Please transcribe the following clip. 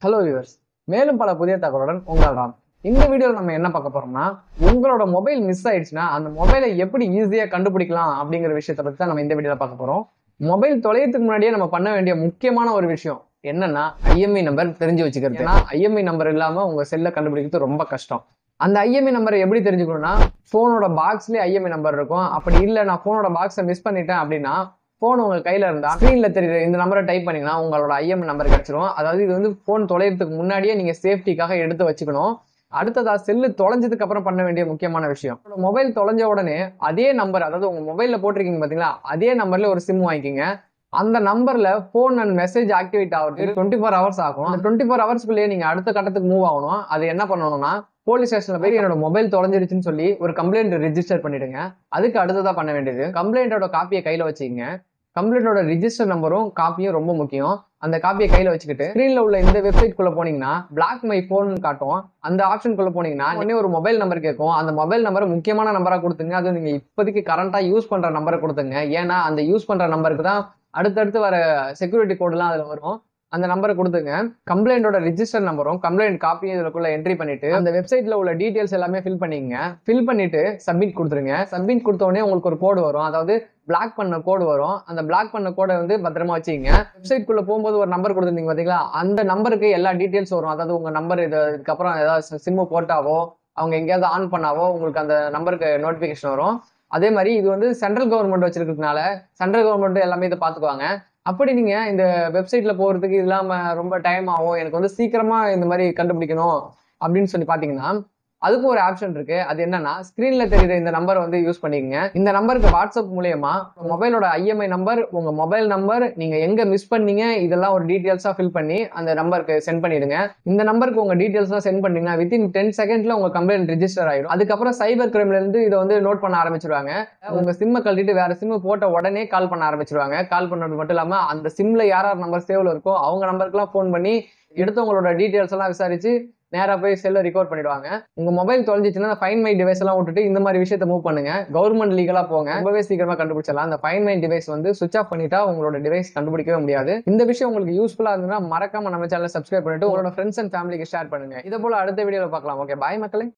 Hello viewers, மேலும் பல புதிய தகவலுடன் உங்கள் ராம். இந்த வீடியோவில் நம்ம என்ன பார்க்க போறோம்னா, உங்களோட மொபைல் மிஸ் ஆயிடுச்சுன்னா அந்த மொபைலை எப்படி ஈஸியாக கண்டுபிடிக்கலாம் அப்படிங்கிற விஷயத்தை பற்றி தான் நம்ம இந்த வீடியோவில் பார்க்க போறோம். மொபைல் தொலைறதுக்கு முன்னாடியே நம்ம பண்ண வேண்டிய முக்கியமான ஒரு விஷயம் என்னன்னா, ஐஎம்இ நம்பர் தெரிஞ்சு வச்சுக்கிறது. ஏன்னா ஐஎம்இ நம்பர் இல்லாம உங்க செல்லை கண்டுபிடிக்கிறது ரொம்ப கஷ்டம். அந்த ஐஎம்இ நம்பரை எப்படி தெரிஞ்சுக்கணும்னா, போனோட பாக்ஸ்லயே ஐஎம்இ நம்பர் இருக்கும். அப்படி இல்லை நான் போனோட பாக்ஸை மிஸ் பண்ணிட்டேன் அப்படின்னா, போன் உங்க கையில இருந்தா ஸ்கிரீன்ல தெரியுற இந்த நம்பரை டைப் பண்ணீங்கன்னா உங்களோட ஐஎம்இ நம்பர் கிடைச்சிரும். அதாவது இது வந்து போன் தொலைறதுக்கு முன்னாடியே நீங்க சேஃப்டிக்காக எடுத்து வச்சுக்கணும். அடுத்ததா செல்லு தொலைஞ்சதுக்கு அப்புறம் பண்ண வேண்டிய முக்கியமான விஷயம், மொபைல் தொலைஞ்ச உடனே அதே நம்பர், அதாவது உங்க மொபைல்ல போட்டிருக்கீங்க பாத்தீங்களா, அதே நம்பர்ல ஒரு சிம் வாங்கிக்கிங்க. அந்த நம்பர்ல போன் அண்ட் மெசேஜ் ஆக்டிவேட் ஆகுது 24 ஹவர்ஸ் ஆகும். அந்த 24 ஹவர்ஸ்க்குள்ளேயே நீங்க அடுத்த கட்டத்துக்கு மூவ் ஆகணும். அது என்ன பண்ணணும்னா, போலீஸ் ஸ்டேஷன்ல போய் என்னோட மொபைல் தொலைஞ்சிருச்சுன்னு சொல்லி ஒரு கம்ப்ளைண்ட் ரெஜிஸ்டர் பண்ணிடுங்க. அதுக்கு அடுத்ததா பண்ண வேண்டியது, கம்ப்ளைண்டோட காப்பியை கையில வச்சுக்கங்க. கம்ப்ளைண்டோட ரிஜிஸ்டர் நம்பரும் காப்பியும் ரொம்ப முக்கியம். அந்த காப்பியை கையில வச்சுக்கிட்டு ஸ்கிரீன்ல உள்ள இந்த வெப்சைட் குள்ள போனீங்கன்னா பிளாக் மை போன் காட்டும். அந்த ஆப்ஷன் குள்ள போனீங்கன்னா உடனே ஒரு மொபைல் நம்பர் கேட்கும். அந்த மொபைல் நம்பர் முக்கியமான நம்பரா கொடுத்துங்க. அது நீங்க இப்போதைக்கு கரண்டா யூஸ் பண்ற நம்பரை கொடுத்துங்க. ஏன்னா அந்த யூஸ் பண்ற நம்பருக்கு தான் அடுத்தடுத்து வர செக்யூரிட்டி கோட்லாம் அதுல வரும். அந்த நம்பரை கொடுத்துங்க. கம்ப்ளைண்டோட ரிஜிஸ்டர் நம்பரும் கம்ப்ளைண்ட் காப்பியும் இதுக்குள்ள என்ட்ரி பண்ணிட்டு அந்த வெப்சைட்ல உள்ள டீடைல்ஸ் எல்லாமே ஃபில் பண்ணிக்கங்க. ஃபில் பண்ணிட்டு சப்மிட் கொடுத்துருங்க. சப்மிட் கொடுத்த உடனே உங்களுக்கு ஒரு கோடு வரும். அதாவது பிளாக் பண்ண கோடு வரும். அந்த பிளாக் பண்ண கோடை வந்து பத்திரமா வச்சுக்கங்க. வெப்சைட் குள்ள போகும்போது ஒரு நம்பர் கொடுத்துருந்தீங்க பாத்தீங்களா, அந்த நம்பருக்கு எல்லா டீடைல்ஸ் வரும். அதாவது உங்க நம்பர் இதுக்கப்புறம் ஏதாவது சிம்மு போட்டாவோ அவங்க எங்கேயாவது ஆன் பண்ணாவோ உங்களுக்கு அந்த நம்பருக்கு நோட்டிபிகேஷன் வரும். அதே மாதிரி இது வந்து சென்ட்ரல் கவர்மெண்ட் வச்சிருக்கிறதுனால சென்ட்ரல் கவர்மெண்ட் எல்லாமே இதை பார்த்துக்குவாங்க. அப்படி நீங்க இந்த வெப்சைட்ல போறதுக்கு இல்லாம ரொம்ப டைம் ஆகும், எனக்கு வந்து சீக்கிரமா இந்த மாதிரி கண்டுபிடிக்கணும் அப்படின்னு சொல்லி பாத்தீங்கன்னா, அதுக்கு ஒரு ஆப்ஷன் இருக்கு. அது என்னன்னா, ஸ்கிரீன்ல தெரியுற இந்த நம்பர் வந்து யூஸ் பண்ணிக்கங்க. இந்த நம்பருக்கு வாட்ஸ்அப் மூலமா மொபைலோட ஐஎம்ஐ நம்பர், உங்க மொபைல் நம்பர், நீங்க எங்க மிஸ் பண்ணீங்க, இதெல்லாம் ஒரு டீடைல்ஸா ஃபில் பண்ணி அந்த நம்பருக்கு சென்ட் பண்ணிடுங்க. இந்த நம்பருக்கு உங்க டீடைல்ஸ்லாம் சென்ட் பண்ணீங்கன்னா வித்தின் 10 செகண்ட்ல உங்க கம்ப்ளைண்ட் ரெஜிஸ்டர் ஆயிடும். அதுக்கப்புறம் சைபர் கிரைம்ல இருந்து இதை வந்து நோட் பண்ண ஆரம்பிச்சிருவாங்க. உங்க சிம்மை கழட்டிட்டு வேற சிம் போட்ட உடனே கால் பண்ண ஆரம்பிச்சிருவாங்க. கால் பண்ணது மட்டும் இல்லாம அந்த சிம்ல யார் நம்பர் சேவ்ல இருக்கோ அவங்க நம்பருக்குலாம் ஃபோன் பண்ணி எடுத்தவங்களோட டீடைல்ஸ் எல்லாம் விசாரிச்சு நேரா போய் செல்ல ரிகவர் பண்ணிடுவாங்க. உங்க மொபைல் தொலைஞ்சிச்சுன்னா ஃபைன் மை டிவைஸ் எல்லாம் விட்டுட்டு இந்த மாதிரி விஷயத்த மூவ் பண்ணுங்க. கவர்மெண்ட் லீகலா போங்க. ரொம்பவே சீக்கிரமா கண்டுபிடிச்சிடலாம். அந்த ஃபைன் மை டிவைஸ் வந்து சுவிச் ஆஃப் பண்ணிட்டா உங்களோட டிவைஸ் கண்டுபிடிக்கவே முடியாது. இந்த விஷயம் உங்களுக்கு யூஸ்ஃபுல்லா இருந்ததுன்னா மறக்காம நம்ம சேனலை சப்ஸ்கிரைப் பண்ணிட்டு உங்களோட ஃப்ரெண்ட்ஸ் அண்ட் ஃபேமிலிக்கு ஷேர் பண்ணுங்க. இதை போல அடுத்த வீடியோல பார்க்கலாம். ஓகே, பாய் மக்களே.